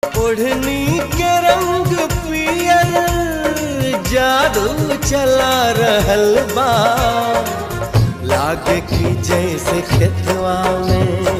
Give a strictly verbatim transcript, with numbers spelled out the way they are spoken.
ओढ़नी के रंग पियर जादू चला रहल बा। लागे कि जैसे खेतवा में